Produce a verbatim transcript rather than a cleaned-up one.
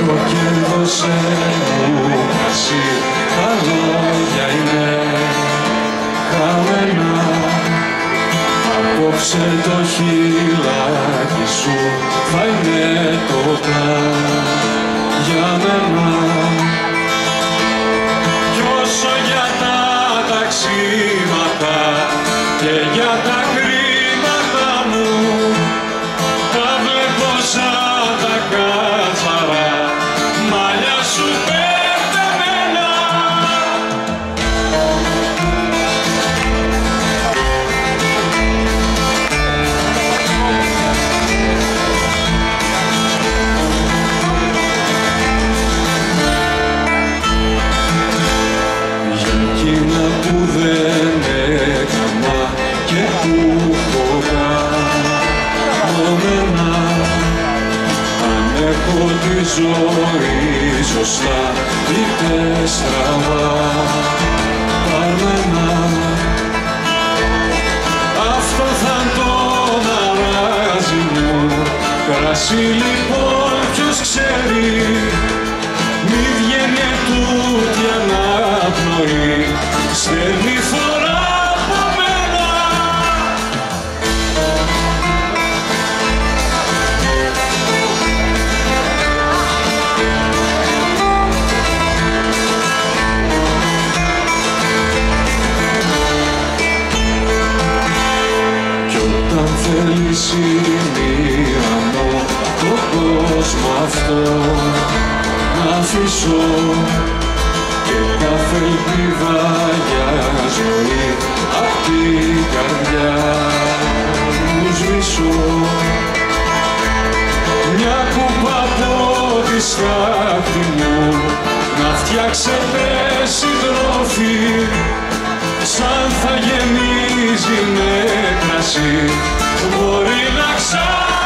έχω και δώσε μου κρασί, τα λόγια είναι χαμένα. Απόψε το χειλάκι σου θα είναι το πλάν για μένα. Κι όσο για τα ταξίματα και για τα χρήματα μου, τα βλέπω σαν τα κάτσαρα μαλλιά σου πεταμένα. Για εκείνα που δεν έκανα και που έχω κανόμενα, αν έχω τη ζωή σωστά είτε στραβά, παρμένα. Αυτό θα το μαράζει μου κρασί, λοιπόν ποιος ξέρει, μη βγαίνει ετούτη αναπνοή, στέλνει φορά από μένα. Κι όταν θέλεις ημίανο το κόσμο αυτό να αφήσω και κάθε ελπίδα για ζωή απ' την καρδιά μου σβήσω. Μια κούπα από τη σκάφη μου να φτιάξετε συντρόφοι, σαν θα γεμίζει με κρασί μπορεί να ξα